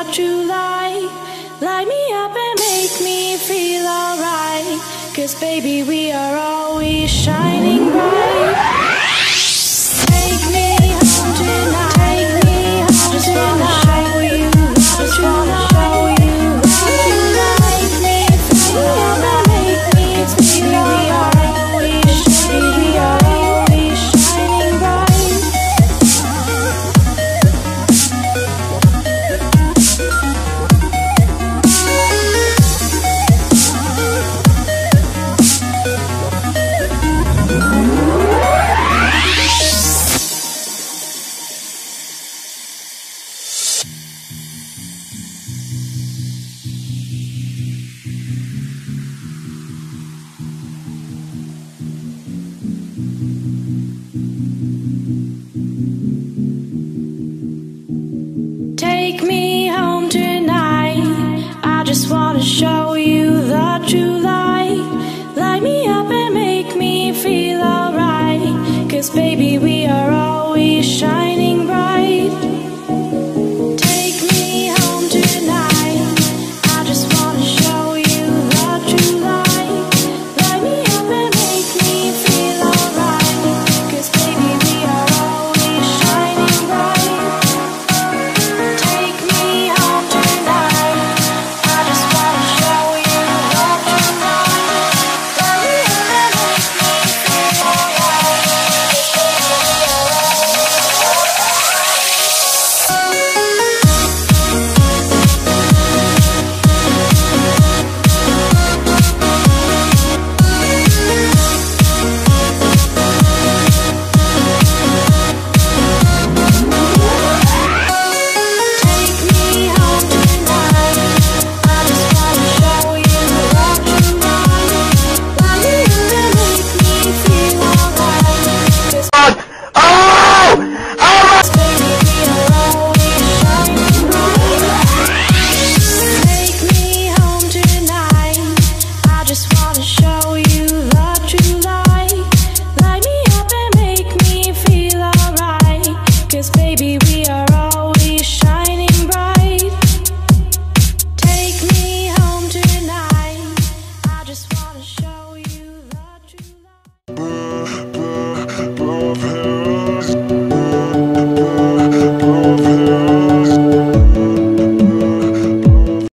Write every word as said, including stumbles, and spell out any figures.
true light. Light me up and make me feel alright. 'Cause baby, we are always shining bright. Take me home tonight. Take me home just wanna show you. Just wanna show you. Light me, feel alright. Make me feel alright. Always shining, we are always shining bright. Take me home tonight. I just wanna show you the true light. Light me up and make me feel alright. 'Cause baby, we